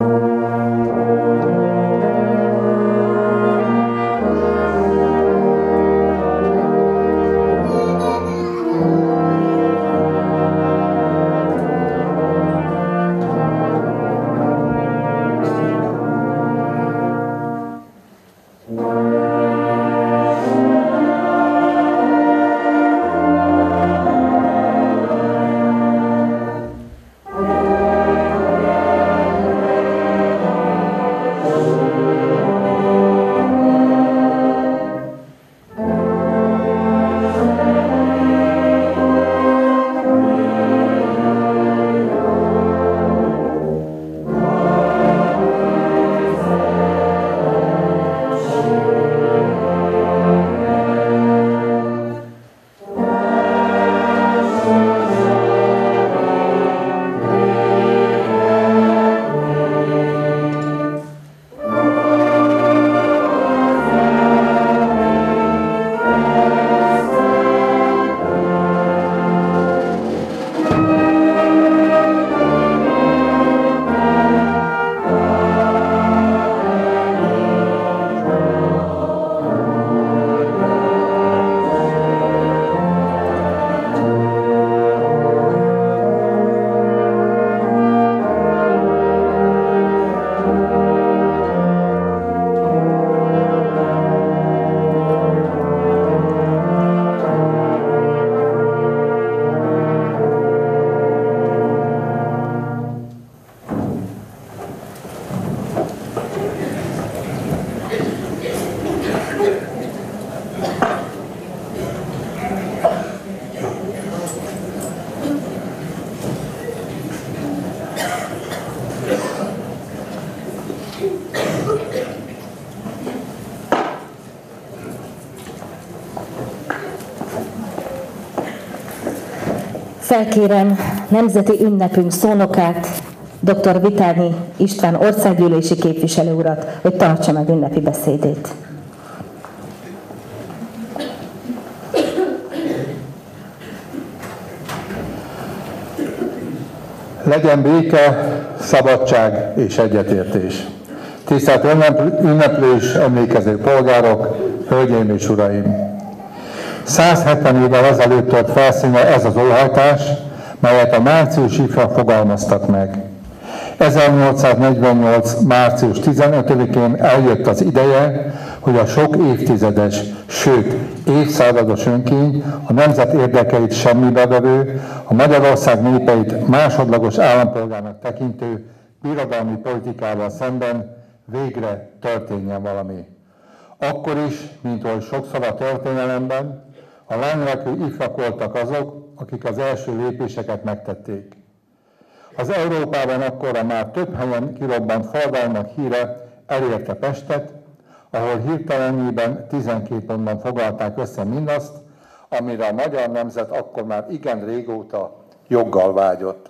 Felkérem nemzeti ünnepünk szónokát, dr. Vitány István országgyűlési képviselő urat, hogy tartsa meg ünnepi beszédét. Legyen béke, szabadság és egyetértés. Tisztelt ünneplő és emlékező polgárok, hölgyeim és uraim! 170 évvel ezelőtt tört felszínre ez az óhajtás, melyet a márciusi ifjak fogalmaztak meg. 1848. március 15-én eljött az ideje, hogy a sok évtizedes, sőt évszázados önkény a nemzet érdekeit semmibe vevő, a Magyarország népeit másodlagos állampolgárnak tekintő birodalmi politikával szemben végre történjen valami. Akkor is, mint oly sokszor a történelemben, a lánylakó ifjak voltak azok, akik az első lépéseket megtették. Az Európában akkorra már több helyen kirobbant forradalmak híre elérte Pestet, ahol hirtelenében 12 pontban foglalták össze mindazt, amire a magyar nemzet akkor már igen régóta joggal vágyott.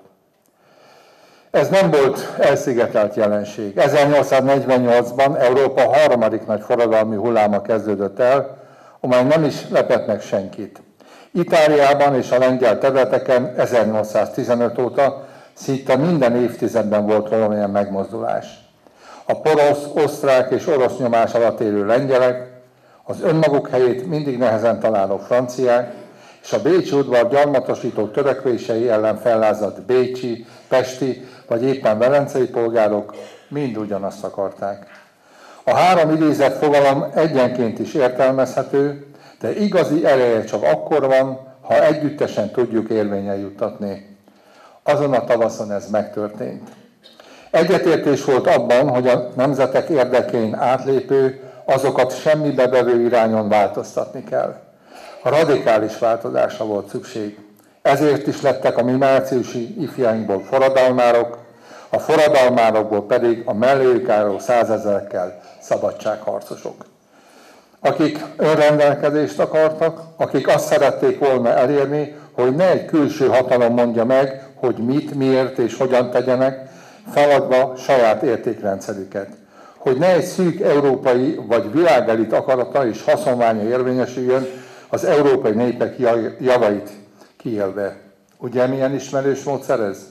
Ez nem volt elszigetelt jelenség. 1848-ban Európa harmadik nagy forradalmi hulláma kezdődött el, amely nem is lepett meg senkit. Itáliában és a lengyel területeken 1815 óta szinte minden évtizedben volt valamilyen megmozdulás. A porosz, osztrák és orosz nyomás alatt élő lengyelek, az önmaguk helyét mindig nehezen találó franciák, és a bécsi udvar gyarmatosító törekvései ellen fellázadt bécsi, pesti vagy éppen velencei polgárok mind ugyanazt akarták. A három idézett fogalom egyenként is értelmezhető, de igazi ereje csak akkor van, ha együttesen tudjuk érvényre juttatni. Azon a tavaszon ez megtörtént. Egyetértés volt abban, hogy a nemzetek érdekein átlépő, azokat semmibe vevő irányon változtatni kell. A radikális változásra volt szükség. Ezért is lettek a mi márciusi ifjainkból forradalmárok, a forradalmárokból pedig a melléjük álló százezerekkel szabadságharcosok. Akik önrendelkezést akartak, akik azt szerették volna elérni, hogy ne egy külső hatalom mondja meg, hogy mit, miért és hogyan tegyenek, feladva saját értékrendszerüket. Hogy ne egy szűk európai vagy világelit akarata és haszonványa érvényesüljön az európai népek javait kiélve. Ugye milyen ismerős módszer ez?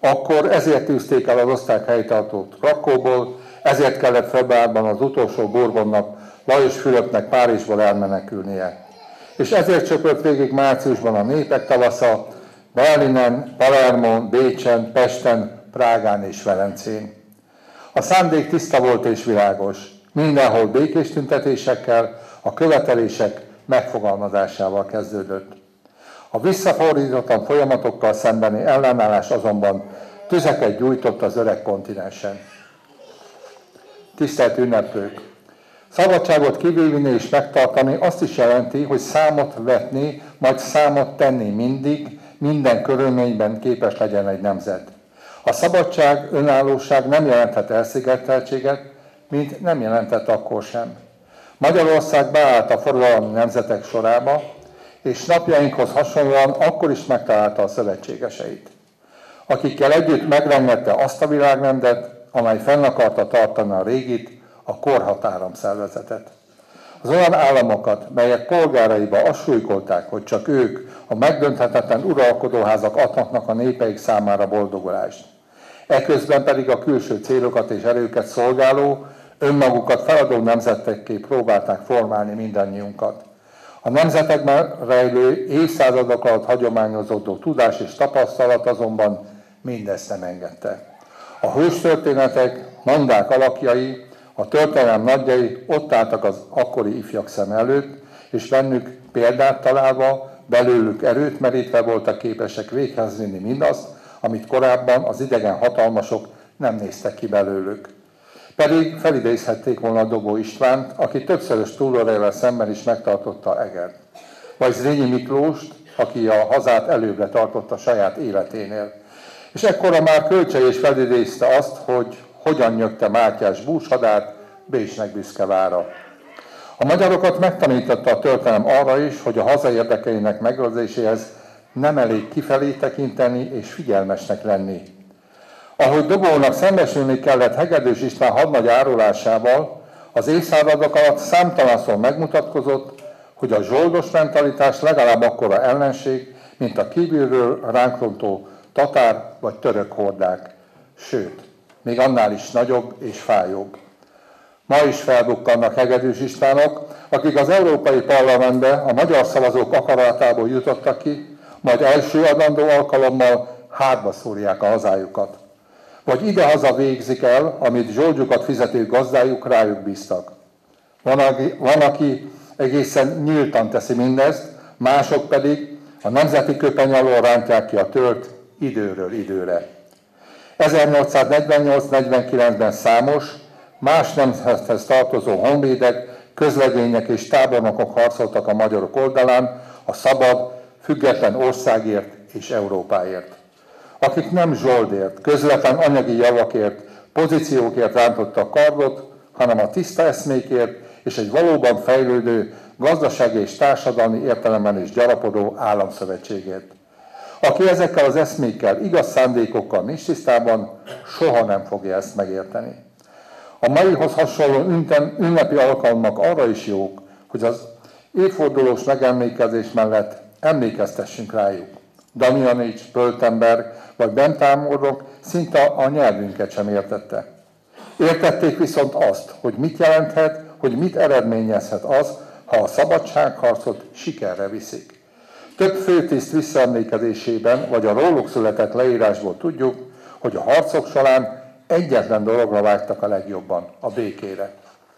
Akkor ezért tűzték el az osztrák helytartót Krakóból, ezért kellett februárban az utolsó Bourbonnak, Lajos Fülöpnek Párizsból elmenekülnie. És ezért csöpött végig márciusban a népek tavasza, Berlinen, Palermon, Bécsen, Pesten, Prágán és Velencén. A szándék tiszta volt és világos. Mindenhol békés tüntetésekkel, a követelések megfogalmazásával kezdődött. A visszafordítatlan folyamatokkal szembeni ellenállás azonban tüzeket gyújtott az öreg kontinensen. Tisztelt ünneplők! Szabadságot kivívni és megtartani azt is jelenti, hogy számot vetni, majd számot tenni mindig, minden körülményben képes legyen egy nemzet. A szabadság, önállóság nem jelenthet elszigeteltséget, mint nem jelentett akkor sem. Magyarország beállt a forradalmi nemzetek sorába, és napjainkhoz hasonlóan akkor is megtalálta a szövetségeseit, akikkel együtt megrengette azt a világrendet, amely fenn akarta tartani a régit, a korhatáramszervezetet. Az olyan államokat, melyek polgáraiba azt súlykolták, hogy csak ők, a megdönthetetlen uralkodóházak adhatnak a népeik számára boldogulást. Eközben pedig a külső célokat és erőket szolgáló, önmagukat feladó nemzetekké próbálták formálni mindannyiunkat. A nemzetekben rejlő évszázadok alatt hagyományozódó tudás és tapasztalat azonban mindezt nem engedte. A hőstörténetek, mondák alakjai, a történelem nagyjai ott álltak az akkori ifjak szem előtt, és bennük példát találva, belőlük erőt merítve voltak képesek véghez vinni mindazt, amit korábban az idegen hatalmasok nem néztek ki belőlük. Pedig felidézhették volna Dobó Istvánt, aki többszörös túlórájával szemben is megtartotta Egert. Vagy Zrínyi Miklóst, aki a hazát előbbre tartotta saját életénél. És ekkora már Kölcsey is felidézte azt, hogy hogyan nyögte Mátyás búshadát Bécsnek büszke vára. A magyarokat megtanította a történelem arra is, hogy a haza érdekeinek megőrzéséhez nem elég kifelé tekinteni és figyelmesnek lenni. Ahogy Dobónak szembesülni kellett Hegedűs István hadnagy árulásával, az évszázadok alatt számtalanszor megmutatkozott, hogy a zsoldos mentalitás legalább akkora ellenség, mint a kívülről ránk rontó tatár vagy török hordák. Sőt, még annál is nagyobb és fájóbb. Ma is felbukkannak Hegedűs Istvánok, akik az Európai Parlamentbe a magyar szavazók akaratából jutottak ki, majd első adandó alkalommal hátba szúrják a hazájukat. Vagy idehaza végzik el, amit zsoldjukat fizető gazdájuk rájuk bíztak. Van, aki egészen nyíltan teszi mindezt, mások pedig a nemzeti köpeny alól rántják ki a tört időről időre. 1848-49-ben számos, más nemzethez tartozó honvédek, közlegények és tábornokok harcoltak a magyarok oldalán a szabad, független országért és Európáért. Akik nem zsoldért, közvetlen anyagi javakért, pozíciókért rántottak kardot, hanem a tiszta eszmékért és egy valóban fejlődő, gazdasági és társadalmi értelemben is gyarapodó államszövetségért. Aki ezekkel az eszmékkel, igaz szándékokkal nincs tisztában, soha nem fogja ezt megérteni. A maihoz hasonló ünnepi alkalmak arra is jók, hogy az évfordulós megemlékezés mellett emlékeztessünk rájuk. Damjanics, Pöltenberg vagy Bentámorok szinte a nyelvünket sem értette. Értették viszont azt, hogy mit jelenthet, hogy mit eredményezhet az, ha a szabadságharcot sikerre viszik. Több főtiszt visszaemlékezésében vagy a róluk született leírásból tudjuk, hogy a harcok során egyetlen dologra vágytak a legjobban, a békére.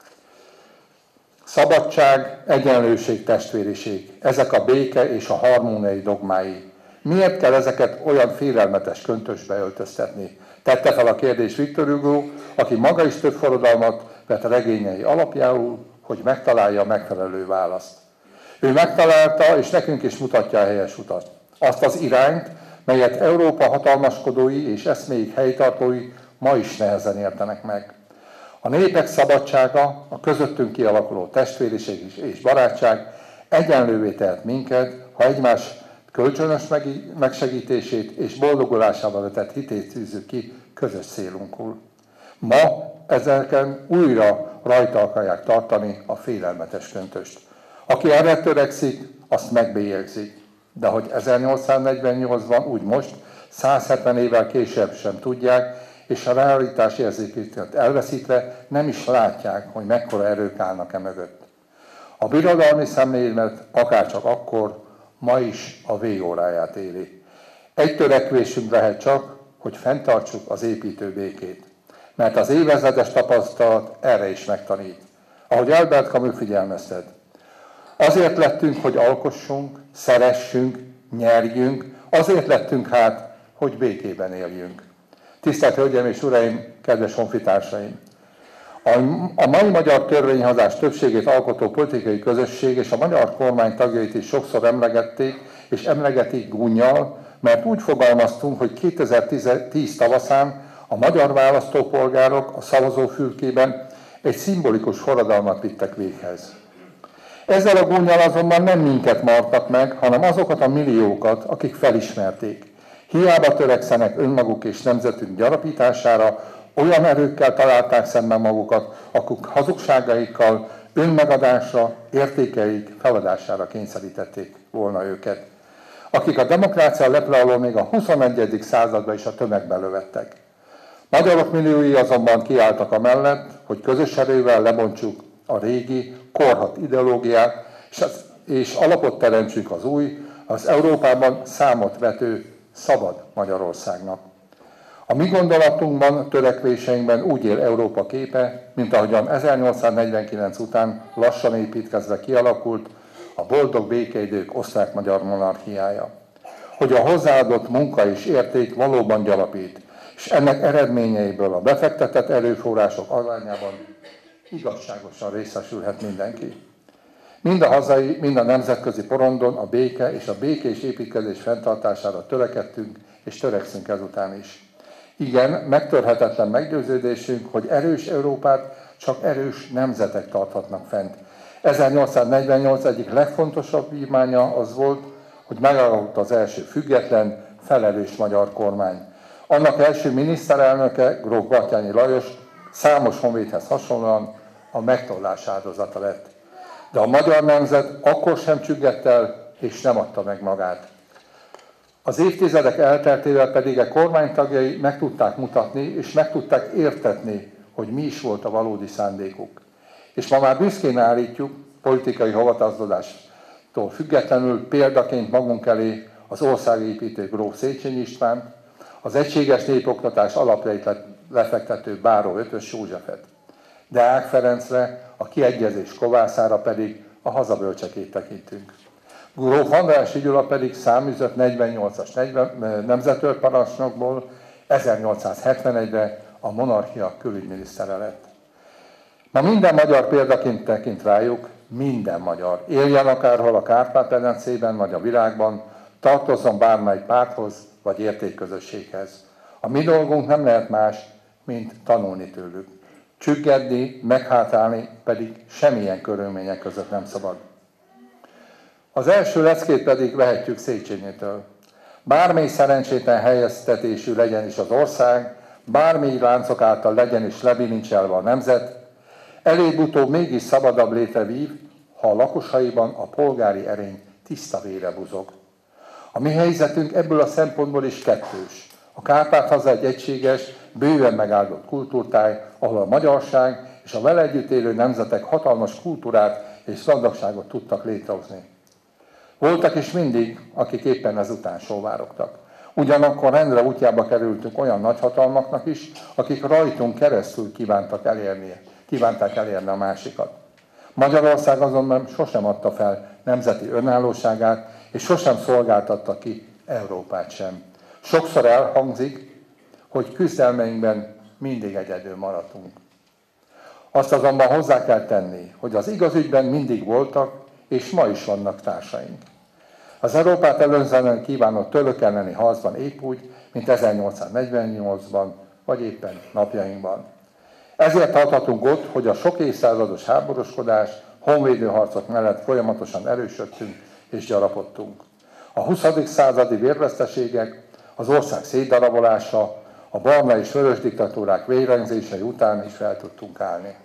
Szabadság, egyenlőség, testvériség. Ezek a béke és a harmóniai dogmái. Miért kell ezeket olyan félelmetes köntösbe öltöztetni? Tette fel a kérdést Victor Hugo, aki maga is több forradalmat vett regényei alapjául, hogy megtalálja a megfelelő választ. Ő megtalálta, és nekünk is mutatja a helyes utat. Azt az irányt, melyet Európa hatalmaskodói és eszméik helytartói ma is nehezen értenek meg. A népek szabadsága, a közöttünk kialakuló testvériség és barátság egyenlővé tehet minket, ha egymás kölcsönös megsegítését és boldogulásával vetett hitét tűzzük ki közös célunkul. Ma ezeken újra rajta akarják tartani a félelmetes köntöst. Aki erre törekszik, azt megbélyegzik. De hogy 1848-ban, úgy most, 170 évvel később sem tudják, és a realitás érzékítőt elveszítve nem is látják, hogy mekkora erők állnak mögött. A birodalmi szemlélet akárcsak akkor, ma is a végóráját éli. Egy törekvésünk lehet csak, hogy fenntartsuk az építő békét. Mert az évezredes tapasztalat erre is megtanít. Ahogy Albert Camus figyelmeztet. Azért lettünk, hogy alkossunk, szeressünk, nyerjünk, azért lettünk hát, hogy békében éljünk. Tisztelt Hölgyeim és Uraim, kedves honfitársaim! A mai magyar törvényhozás többségét alkotó politikai közösség és a magyar kormány tagjait is sokszor emlegették, és emlegetik gúnnyal, mert úgy fogalmaztunk, hogy 2010 tavaszán a magyar választópolgárok a szavazófülkében egy szimbolikus forradalmat vittek véghez. Ezzel a gúnnyal azonban nem minket martak meg, hanem azokat a milliókat, akik felismerték. Hiába törekszenek önmaguk és nemzetünk gyarapítására, olyan erőkkel találták szemben magukat, akik hazugságaikkal, önmegadásra, értékeik feladására kényszerítették volna őket. Akik a demokrácia leple alól még a 21. században is a tömegbe lövettek. Magyarok milliói azonban kiálltak amellett, hogy közös erővel lebontsuk a régi, korhadt ideológiát, és alapot teremtsük az új, az Európában számot vető szabad Magyarországnak. A mi gondolatunkban, törekvéseinkben úgy él Európa képe, mint ahogyan 1849 után lassan építkezve kialakult a boldog békeidők osztrák-magyar monarchiája. Hogy a hozzáadott munka és érték valóban gyarapít, és ennek eredményeiből a befektetett erőforrások arányában igazságosan részesülhet mindenki. Mind a hazai, mind a nemzetközi porondon a béke és a békés építkezés fenntartására törekedtünk, és törekszünk ezután is. Igen, megtörhetetlen meggyőződésünk, hogy erős Európát csak erős nemzetek tarthatnak fent. 1848 egyik legfontosabb vívmánya az volt, hogy megalakult az első független, felelős magyar kormány. Annak első miniszterelnöke, gróf Batthyány Lajos, számos honvédhez hasonlóan a megtorlás áldozata lett. De a magyar nemzet akkor sem csüggett el, és nem adta meg magát. Az évtizedek elteltével pedig a kormánytagjai meg tudták mutatni, és meg tudták értetni, hogy mi is volt a valódi szándékuk. És ma már büszkén állítjuk, politikai hovatartozástól függetlenül példaként magunk elé az országépítő gróf Széchenyi Istvánt, az egységes népoktatás alapjait lefektető Báró Ötös Józsefet. Deák Ferencre, a kiegyezés kovászára pedig a hazabölcsekét tekintünk. Gróf Andrássy Gyula pedig száműzött 48-as nemzetőrparancsnokból 1871-re a monarchia külügyminisztere lett. Ma minden magyar példaként tekint rájuk, minden magyar. Éljen akárhol a Kárpát-medencében vagy a világban, tartozzon bármely párthoz vagy értékközösséghez. A mi dolgunk nem lehet más, mint tanulni tőlük. Csüggedni, meghátrálni pedig semmilyen körülmények között nem szabad. Az első leckét pedig vehetjük Széchenyitől. Bármely szerencsétlen helyeztetésű legyen is az ország, bármely láncok által legyen is lebilincselve a nemzet, előbb-utóbb mégis szabadabb létre vív, ha a lakosaiban a polgári erény tiszta vére buzog. A mi helyzetünk ebből a szempontból is kettős. A Kárpát-haza egy egységes, bőven megáldott kultúrtáj, ahol a magyarság és a vele együtt élő nemzetek hatalmas kultúrát és gazdagságot tudtak létrehozni. Voltak is mindig, akik éppen ezután sóvárogtak. Ugyanakkor rendre útjába kerültünk olyan nagyhatalmaknak is, akik rajtunk keresztül kívánták elérni a másikat. Magyarország azonban sosem adta fel nemzeti önállóságát, és sosem szolgáltatta ki Európát sem. Sokszor elhangzik, hogy küzdelmeinkben mindig egyedül maradtunk. Azt azonban hozzá kell tenni, hogy az igaz ügyben mindig voltak, és ma is vannak társaink. Az Európát előzően kívánott török elleni harcban épp úgy, mint 1848-ban, vagy éppen napjainkban. Ezért tarthatunk ott, hogy a sok évszázados háborúskodás, honvédőharcok mellett folyamatosan erősödtünk és gyarapodtunk. A 20. századi vérveszteségek, az ország szétdarabolása, a barna és vörös diktatúrák vérengzései után is fel tudtunk állni.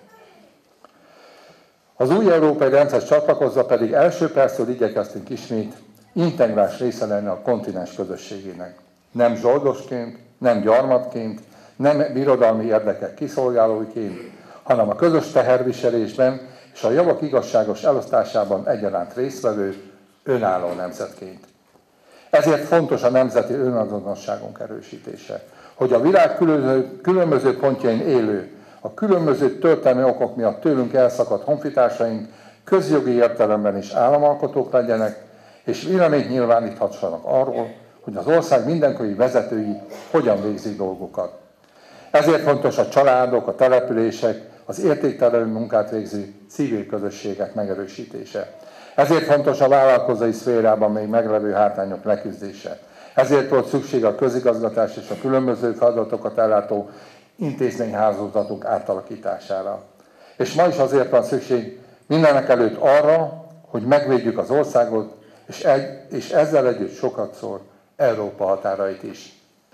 Az új európai rendszer csatlakozva pedig első perctől igyekeztünk ismét integrás része lenni a kontinens közösségének. Nem zsoldosként, nem gyarmatként, nem birodalmi érdekek kiszolgálóiként, hanem a közös teherviselésben és a javak igazságos elosztásában egyaránt résztvevő, önálló nemzetként. Ezért fontos a nemzeti önazonosságunk erősítése, hogy a világ különböző pontjain élő, a különböző történelmi okok miatt tőlünk elszakadt honfitársaink közjogi értelemben is államalkotók legyenek, és véleményt nyilváníthassanak arról, hogy az ország mindenkori vezetői hogyan végzik dolgokat. Ezért fontos a családok, a települések, az értékterelő munkát végző civil közösségek megerősítése. Ezért fontos a vállalkozói szférában még meglevő hátrányok leküzdése. Ezért volt szükség a közigazgatás és a különböző feladatokat ellátó intézményhálózatok átalakítására. És ma is azért van szükség mindenek előtt arra, hogy megvédjük az országot, és ezzel együtt sokat szól Európa határait is.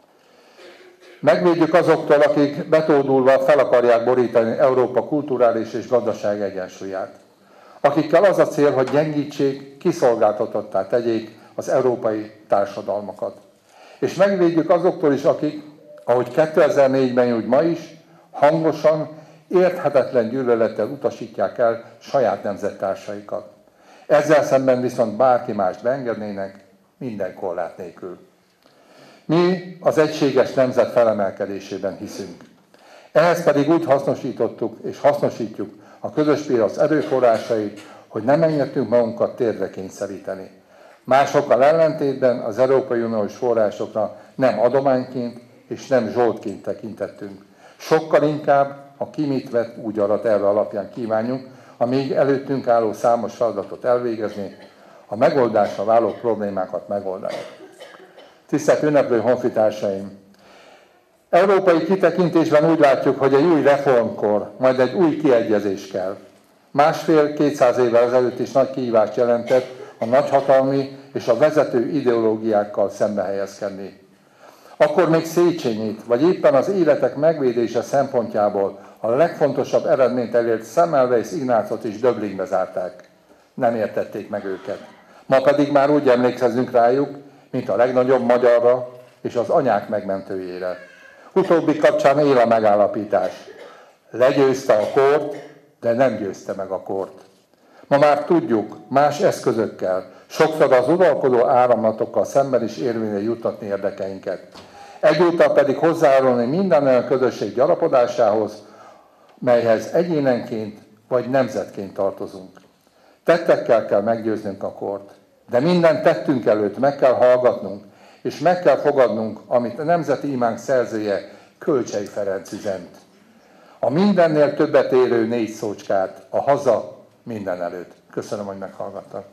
Megvédjük azoktól, akik betódulva fel akarják borítani Európa kulturális és gazdasági egyensúlyát. Akikkel az a cél, hogy gyengítsék, kiszolgáltatottá tegyék az európai társadalmakat. És megvédjük azoktól is, akik, ahogy 2004-ben, úgy ma is, hangosan, érthetetlen gyűlölettel utasítják el saját nemzettársaikat. Ezzel szemben viszont bárki mást beengednének, minden korlát nélkül. Mi az egységes nemzet felemelkedésében hiszünk. Ehhez pedig úgy hasznosítottuk és hasznosítjuk a közös piac erőforrásait, hogy nem engedtünk magunkat térdre kényszeríteni. Másokkal ellentétben az Európai Uniós forrásokra nem adományként és nem zsoldként tekintettünk. Sokkal inkább a ki mit vett, úgy arat erre alapján kívánjuk a még előttünk álló számos feladatot elvégezni, a megoldásra váló problémákat megoldani. Tisztelt ünneplő honfitársaim! Európai kitekintésben úgy látjuk, hogy egy új reformkor, majd egy új kiegyezés kell. 1,5-200 évvel ezelőtt is nagy kihívást jelentett a nagyhatalmi és a vezető ideológiákkal szembe helyezkedni. Akkor még Széchenyit, vagy éppen az életek megvédése szempontjából a legfontosabb eredményt elért Semmelweis Ignácot is Döblingbe zárták. Nem értették meg őket. Ma pedig már úgy emlékezünk rájuk, mint a legnagyobb magyarra és az anyák megmentőjére. Utóbbi kapcsán él a megállapítás. Legyőzte a kort, de nem győzte meg a kort. Ma már tudjuk, más eszközökkel, sokszor az uralkodó áramlatokkal szemben is érvényre juttatni érdekeinket. Egyúttal pedig hozzájárulni minden olyan közösség gyarapodásához, melyhez egyénenként vagy nemzetként tartozunk. Tettekkel kell meggyőznünk a kort, de minden tettünk előtt meg kell hallgatnunk, és meg kell fogadnunk, amit a nemzeti imánk szerzője, Kölcsey Ferenc üzent. A mindennél többet érő 4 szócskát, a haza minden előtt. Köszönöm, hogy meghallgattak.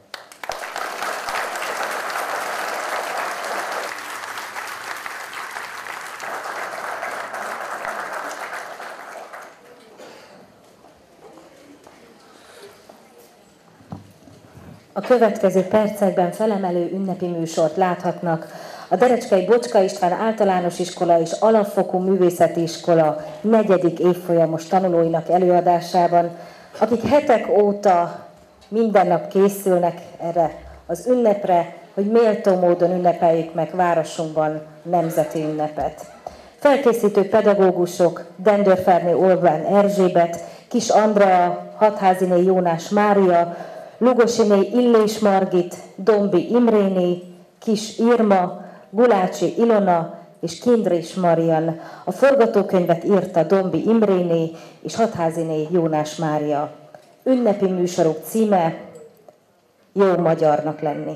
A következő percekben felemelő ünnepi műsort láthatnak a Derecskei Bocska István Általános Iskola és Alapfokú Művészeti Iskola 4. évfolyamos tanulóinak előadásában, akik hetek óta minden nap készülnek erre az ünnepre, hogy méltó módon ünnepeljük meg városunkban nemzeti ünnepet. Felkészítő pedagógusok Dendörferné Orbán Erzsébet, Kis Andrea, Hatháziné Jónás Mária, Lugosiné Illés Margit, Dombi Imréné, Kis Irma, Gulácsi Ilona és Kindrés Marian. A forgatókönyvet írta Dombi Imréné és Hatháziné Jónás Mária. Ünnepi műsorok címe Jó magyarnak lenni.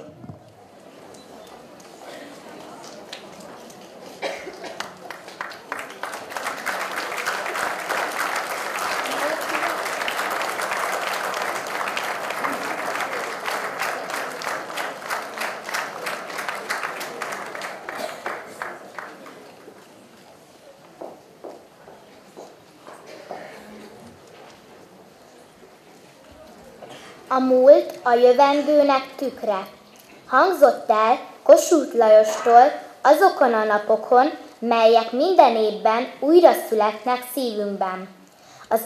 A múlt a jövendőnek tükre. Hangzott el Kossuth Lajostól azokon a napokon, melyek minden évben újra születnek szívünkben. Az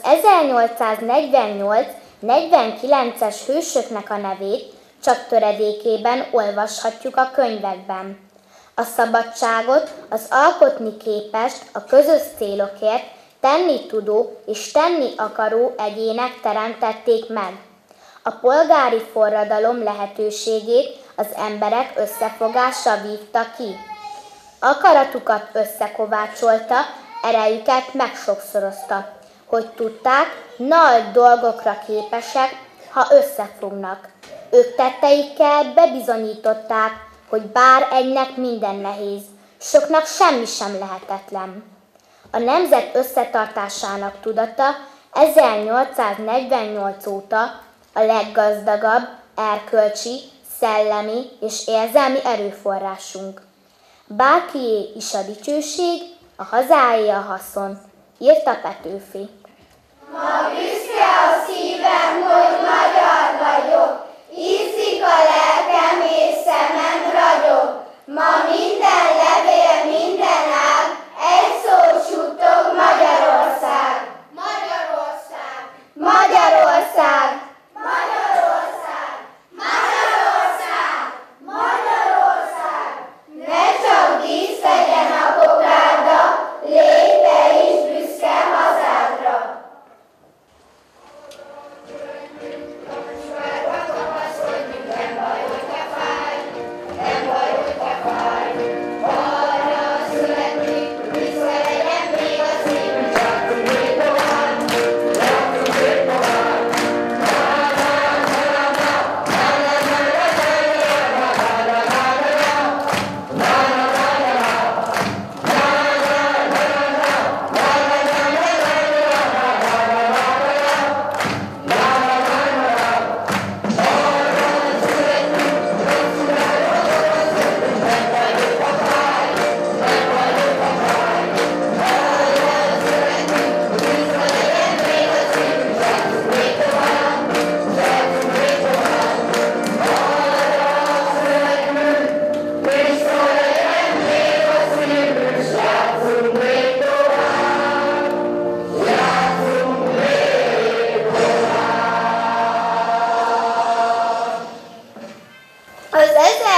1848-49-es hősöknek a nevét csak töredékében olvashatjuk a könyvekben. A szabadságot az alkotni képest, a közös célokért tenni tudó és tenni akaró egyének teremtették meg. A polgári forradalom lehetőségét az emberek összefogása vívta ki. Akaratukat összekovácsolta, erejüket megsokszorozta, hogy tudták, nagy dolgokra képesek, ha összefognak. Ők tetteikkel bebizonyították, hogy bár egynek minden nehéz, soknak semmi sem lehetetlen. A nemzet összetartásának tudata 1848 óta a leggazdagabb erkölcsi, szellemi és érzelmi erőforrásunk. Bárkié is a dicsőség, a hazáé a haszon, írta Petőfi. Ma büszke a szívem, hogy magyar vagyok, ízik a lelkem és szemem ragyog. Ma minden levél, minden ág, egy szót suttog Magyarország. Magyarország! Magyarország! Magyarország! Magyarország! Magyarország! Ne csak dísz legyen a kokárda, légy te is büszke hazádra! Az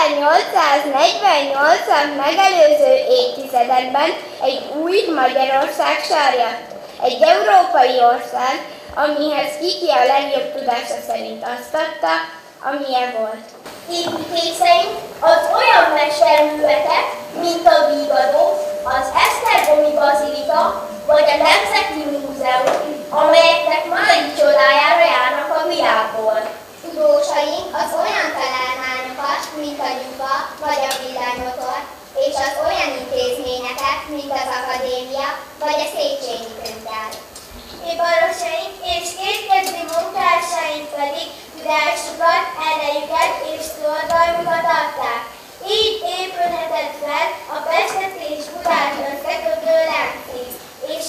1848-at megelőző évtizedekben egy új Magyarország sarjadt. Egy európai ország, amihez Kiki a legjobb tudása szerint azt adta, amilyen volt. Építészeink az olyan mesterművekek, mint a Vígadó, az Esztergomi Bazilika vagy a Nemzeti Múzeum, amelyeknek mai csodájára járnak a világból. Tudósaink az olyan találmányokat, mint a Gyufa vagy a villanymotor, és az olyan intézményeket, mint az Akadémia vagy a Széchenyi Könyvtár. Iparosaink és kétkedvi munkásaink pedig tudásukat, erejüket és szolgalmukat adták. Így épülhetett fel a Pestet és Budát összekötő láncszív, és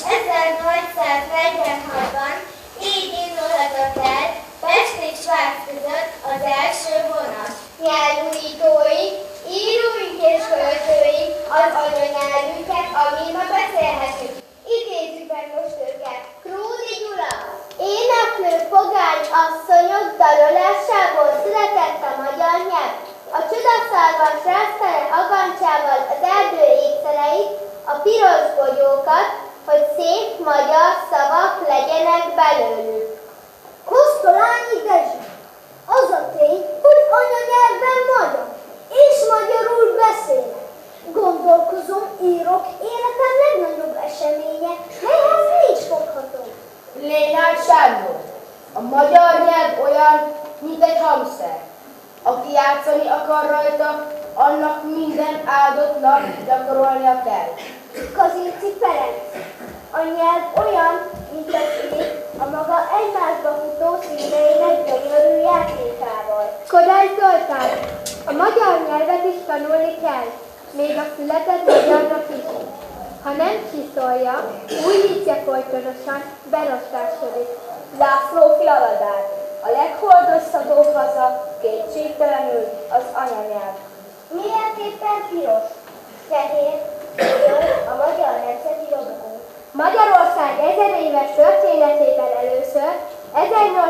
1846-ban így indulhatott el Pest és Svác között az első vonat. Nyelvújítóink, íróink és költőink az anyanyelvünket, amin ma beszélhetünk. Idézzük meg most őket. Krúdi Gyula. Éneklő pogány asszonyok dalolásából született a magyar nyelv. A csodaszalvas rásztere agancsával az erdő ékszereit, a piros bogyókat, hogy szép magyar szavak legyenek belőlük. Kosztolányi Dezső. Az a tény, hogy anyanyelven magyar, és magyarul beszélek. Gondolkozom, írok, életem legnagyobb eseménye, melyhez nincs fogható. Lénár Sándor. A magyar nyelv olyan, mint egy hamszer. Aki játszani akar rajta, annak minden áldott nap gyakorolnia kell. Kazinci Ferenc. A nyelv olyan, mint a szív, a maga egymásba futó színeinek gyönyörű játékával. Kodály Zoltán. A magyar nyelvet is tanulni kell, még a született magyarnak is. Ha nem csiszolja, újítja folytonosan, berostásodik. László Fialadár. A leghordozhatóbb haza kétségtelenül az anyanyelv. Miért éppen piros? Fehér, zöld a magyar nemzeti logó. Magyarország 1000 éves történetében először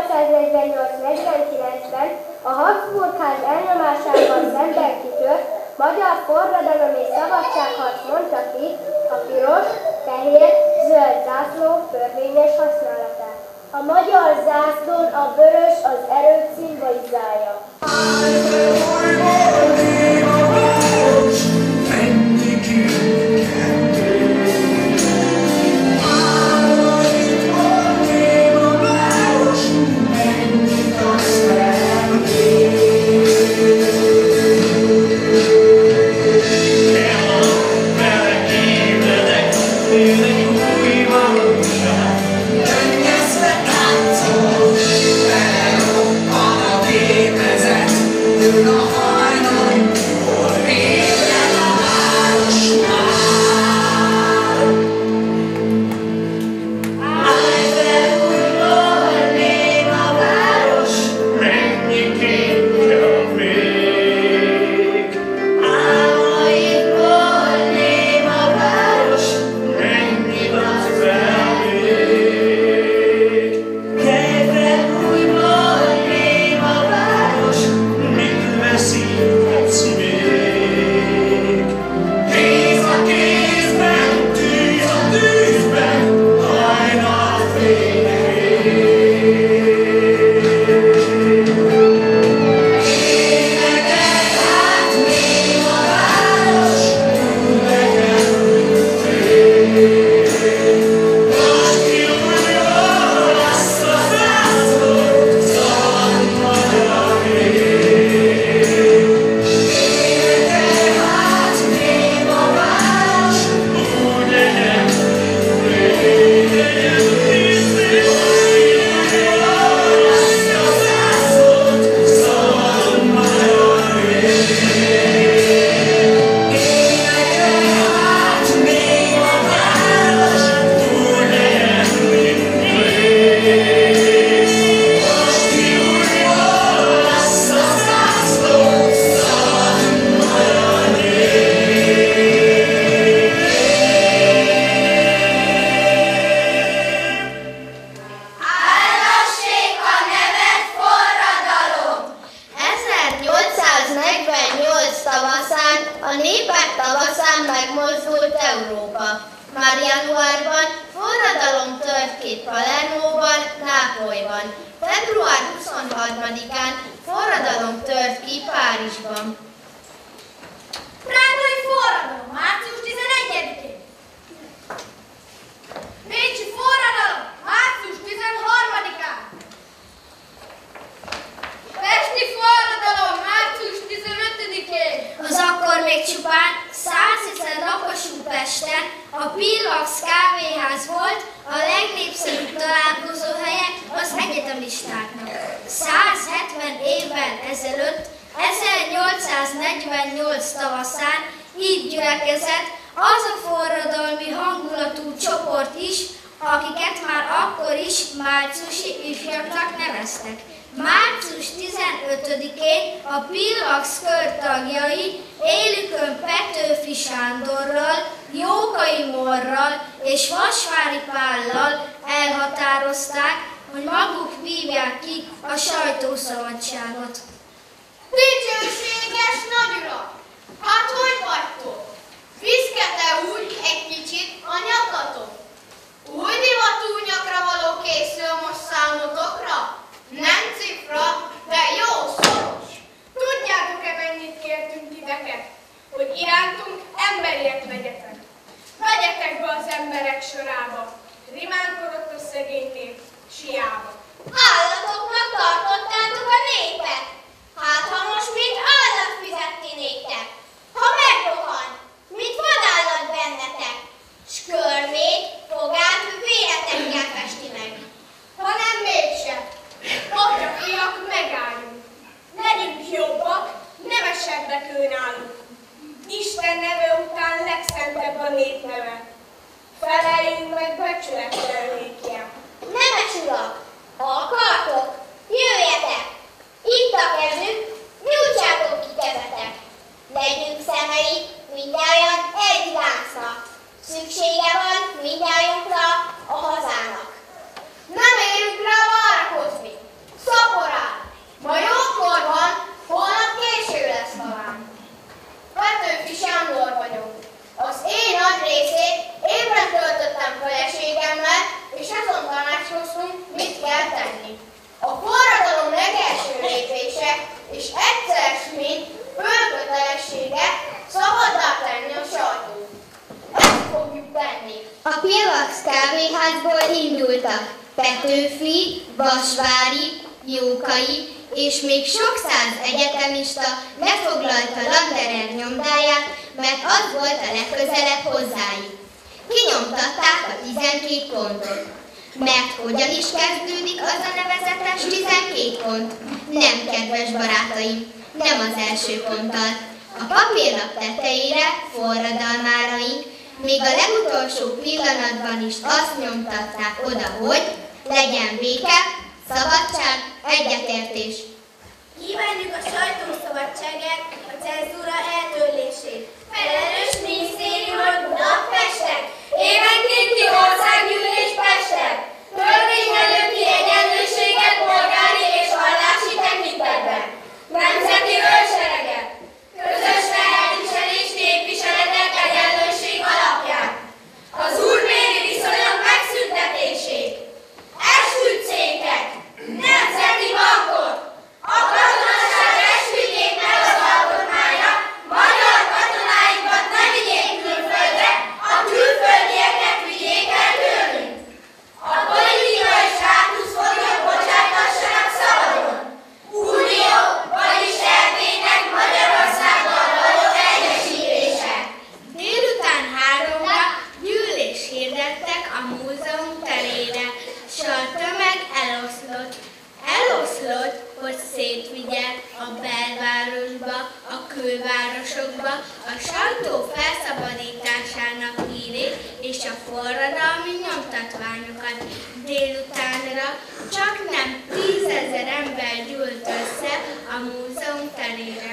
1848-49-ben a Habsburg-ház elnyomásával szemben kitört Magyar forradalom és szabadságharc mondta ki a piros, fehér, zöld zászló törvényes használatát. A magyar zászlón a vörös az erőt szimbolizálja. Már januárban forradalom tört ki Palermóban, Nápolyban. Február 23-án forradalom tört ki Párizsban. Prágai forradalom, március 11-én. Bécsi forradalom, március 13-án. Pesti forradalom, március 15-én. Az akkor még csupán 150 lakosú Pesten a Pillax kávéház volt a legnépszerűbb találkozóhelye az egyetemistáknak. 170 évvel ezelőtt, 1848 tavaszán így gyülekezett az a forradalmi hangulatú csoport is, akiket már akkor is márciusi ifjaknak neveztek. Március 15-én a Pillax kör tagjai élükön Petőfi Sándorral, Jókai Morral és Vasvári Pállal elhatározták, hogy maguk vívják ki a sajtószabadságot. Dicsőséges nagyurak! Hát hogy vagytok? Viszket-e úgy egy kicsit a nyakatok? Új divatú nyakra való készül most számotokra? Nem cifra, de jó szoros. Tudjátok-e, mennyit kértünk titeket? Hogy irántunk emberiek legyetek. Vegyetek be az emberek sorába. Rimánkodott a szegény nép siába. Állatoknak tartottátok a népet. Hát ha most mint állat fizetni néktek. Ha megrohan, mint vadállat bennetek. S körmét, fogát véretekkel festi meg. Petőfi, Vasvári, Jókai és még sok száz egyetemista lefoglalta Landerer nyomdáját, mert az volt a legközelebb hozzájuk. Kinyomtatták a 12 pontot. Mert hogyan is kezdődik az a nevezetes 12 pont? Nem, kedves barátaim, nem az első ponttal. A papírlap tetejére forradalmáraink még a legutolsó pillanatban is azt nyomtatták oda, hogy legyen béke, szabadság, egyetértés. Kívánjuk a sajtószabadságát, a cenzúra eltörlését. Felelős minisztériumot Budapesten, évenkénti országgyűlés Pesten. Törvény előtti egyenlőséget polgári és vallási tekintetben. Nemzeti őrsereget. Közös felelősségviselés képviseletet egyenlőség alapján. Az úrbéri viszonyok megszüntetését. Esküdtszéket. Nemzeti bankot. A katonaság esküdjék meg az alkotmánya, magyar katonáinkat ne vigyék külföldre, a külföldieket vigyék el tőlünk. A politikai státuszfoglyok bocsátassanak szabadon. Unió, vagyis Erdélynek Magyarországgal való egyesítése. Délután 3-ra gyűlés hirdettek a múzeum terére, s a tömeg eloszlott, hogy szétvigye a belvárosba, a külvárosokba a sajtó felszabadításának hírét és a forradalmi nyomtatványokat. Délutánra csak nem 10 000 ember gyűlt össze a múzeum terére.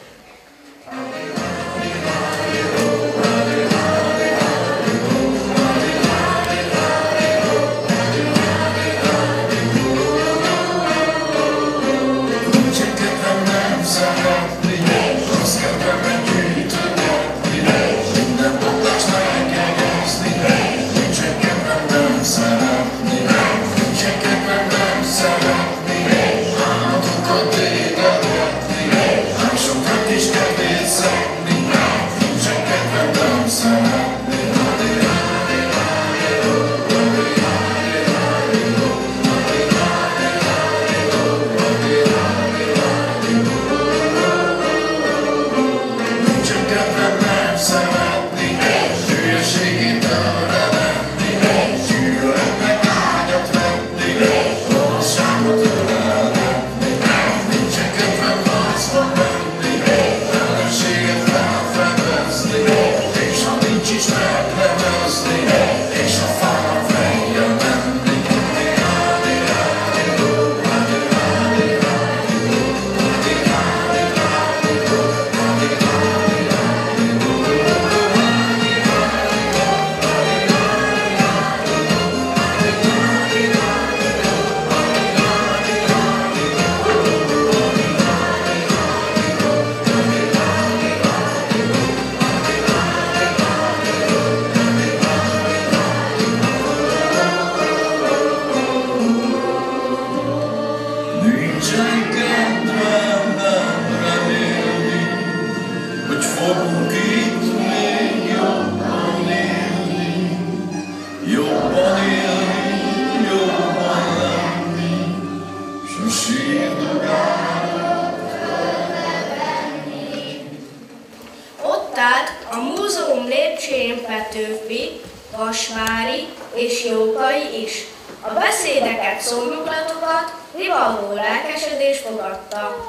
Ott állt a múzeum lépcsőjén Petőfi, Vasvári és Jókai is. A beszédeket, szónoklatokat rivalgó lelkesedés fogadta.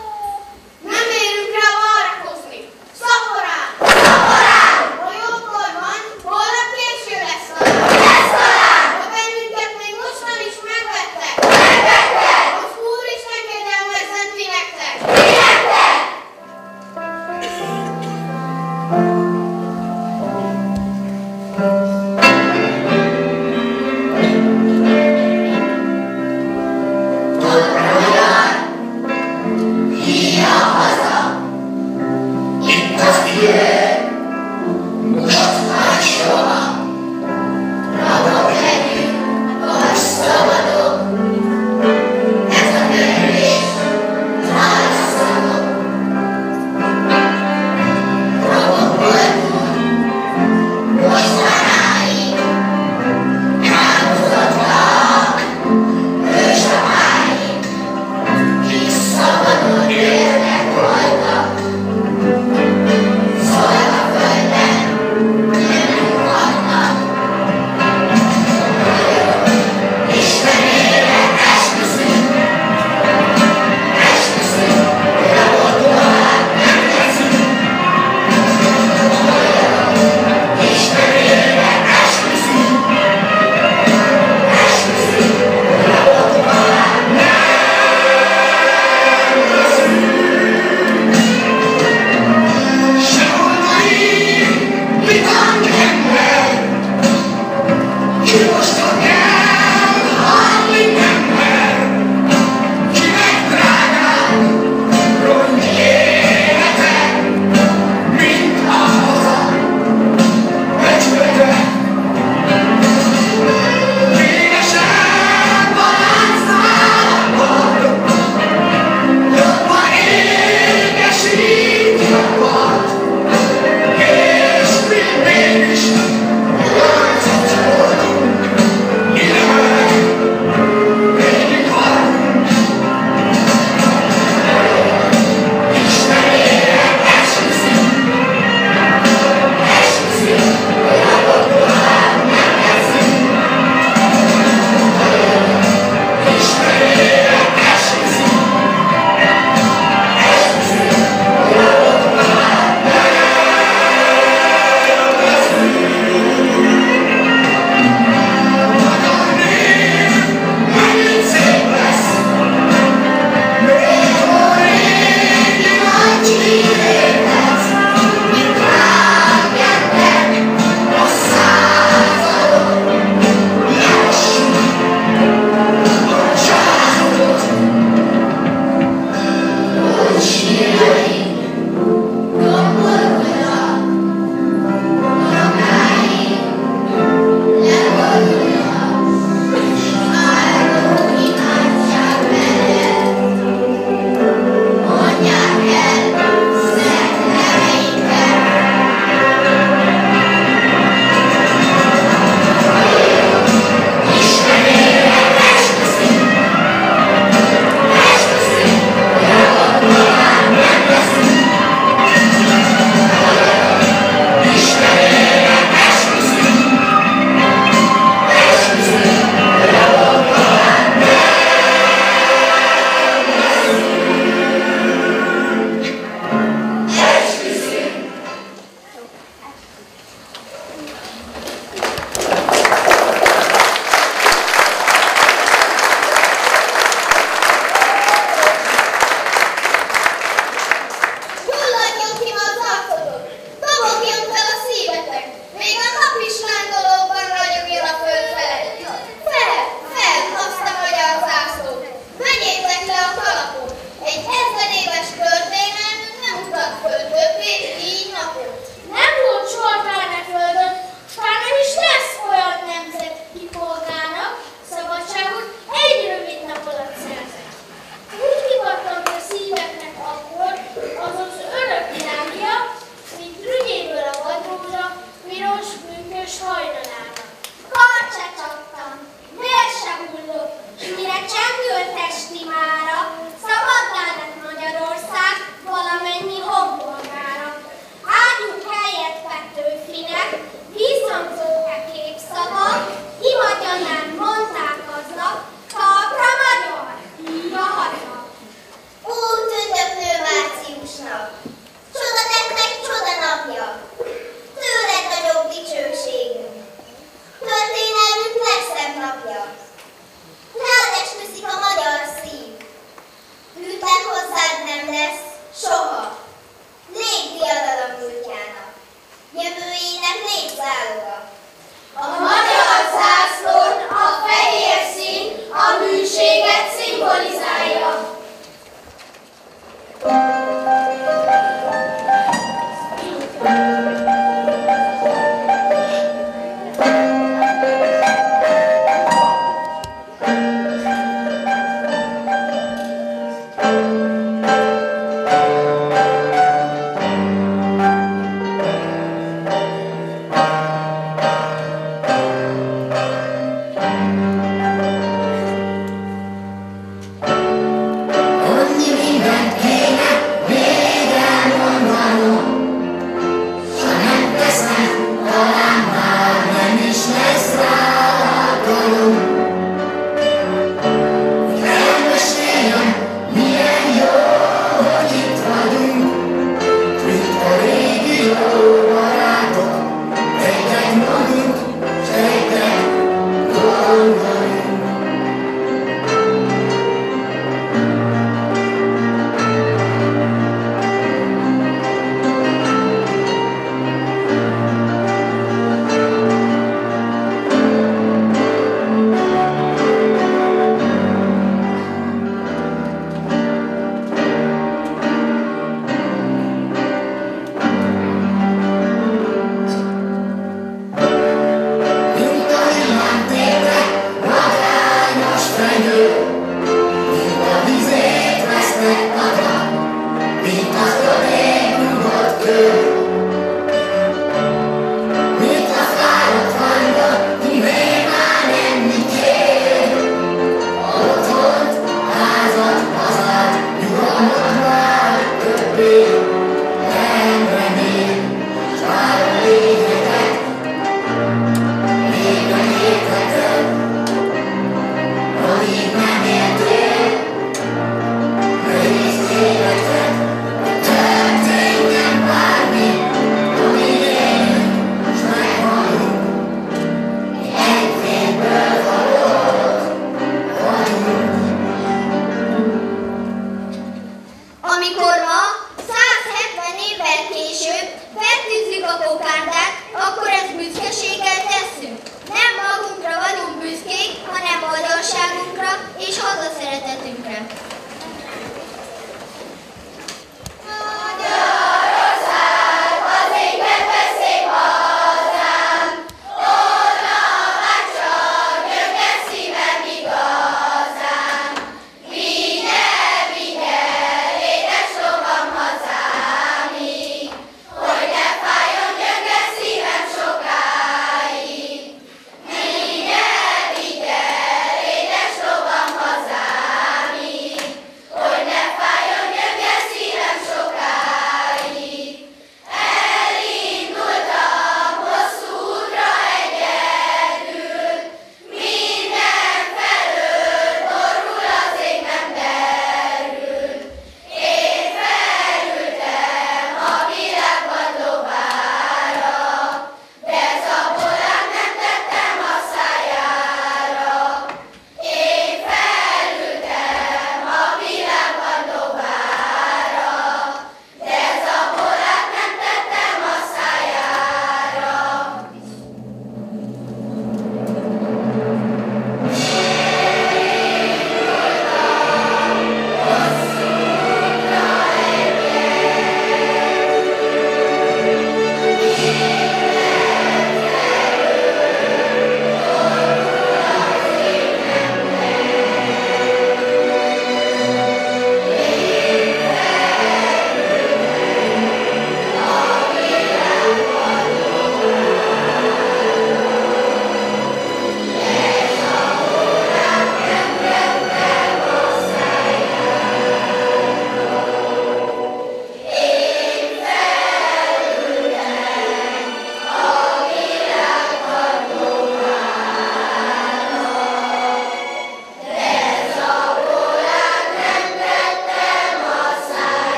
Nem érünk rá várakozni! Szaporán! Szaporán! Ha jókor van, holnap késő lesz talán! Lesz talán! Ha bennünket még mostan is megvettek! Megvettek! Az Úristen kegyelmezzen ti nektek! Ti nektek! Itt az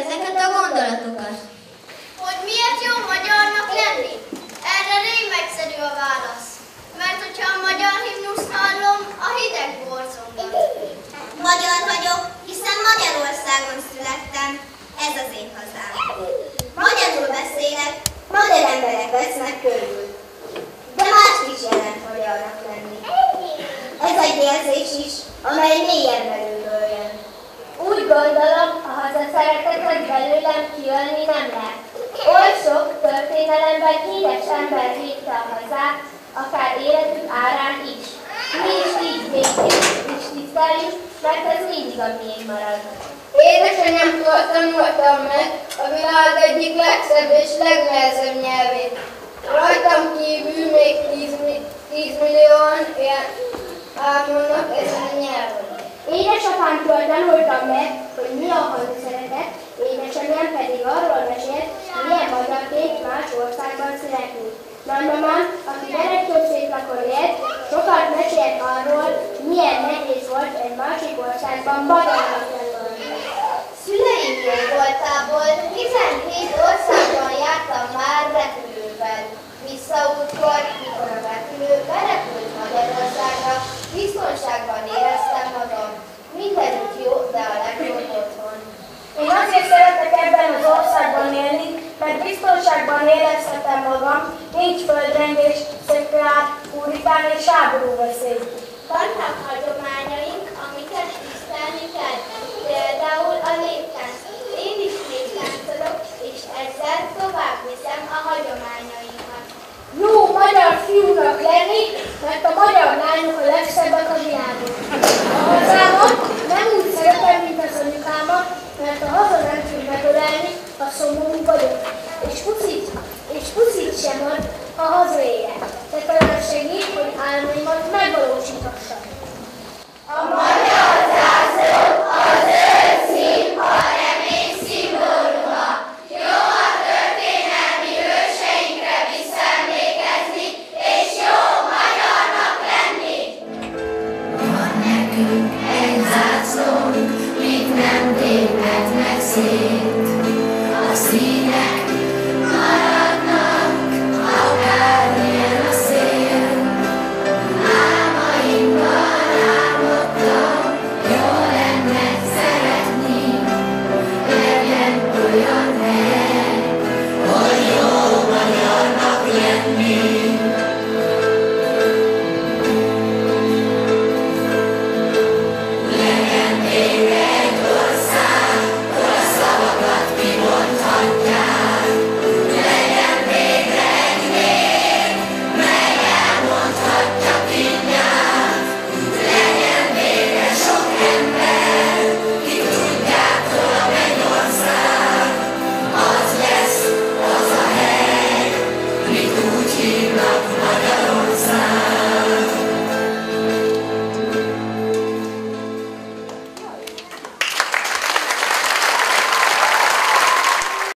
ezeket a gondolatokat. Hogy miért jó magyarnak lenni? Erre rémegyszerű a válasz. Mert hogyha a magyar himnuszt hallom, a hideg borzongat. Magyar vagyok, hiszen Magyarországon születtem. Ez az én hazám. Magyarul beszélek, magyar emberek vesznek körül. De más is jelent magyarnak lenni. Ez egy érzés is, amely mélyen belülről jön. Úgy gondolom, a hazaszeretetet belőlem kijönni nem lehet. Oly sok történelemben híres ember védte a hazát, akár életük árán is. Mi is így védjük és tiszteljük, mert ez mindig a miénk marad. Édesanyámtól tanultam meg a világ egyik legszebb és legnehezebb nyelvét. Rajtam kívül még 10 millióan ámulnak ezen a nyelven. Édesapámtól tanultam meg, hogy mi a hazaszeretet, édesanyám pedig arról mesélt, milyen magyarként más országban születni. Nagymamám, aki gyerekcsőszéklakon élt, sokat mesélt arról, milyen nehéz volt egy másik országban magyarnak lenni. Szüleim jó voltából 17 országban jártam már repülővel. Visszaútkor, mikor a repülő berepült Magyarországra, biztonságban éreztem magam. Mindenütt jó, de a legjobb otthon. Én azért szeretek ebben az országban élni, mert biztonságban érezhetem magam, nincs földrengés, sziklár, hurrikán és háború veszély. Vannak hagyományaink, amiket tisztelni kell, például a léptánc. Én is léptáncolok, és ezzel tovább viszem a hagyományainkat. Jó magyar fiúnak lenni, mert a magyar lányok a legszebbek a világon. A hazámat nem úgy szeretem, mint az anyukámat, mert a haza nem tud megölelni, ha szomorú vagyok. És puszit sem ad, ha hazaérek. De talán segít, hogy álmaimat megvalósíthassam. A magyar zászló az őszín, a remény szimbóluma. Jó a történelmi hőseinkre visszaemlékezni, és jó magyarnak lenni. Van nekünk egy zászlónk, mit nem tépett meg szét.